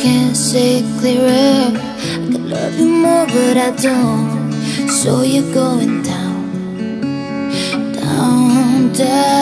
can't say it clearer. I could love you more, but I don't. So you're going down, down, down.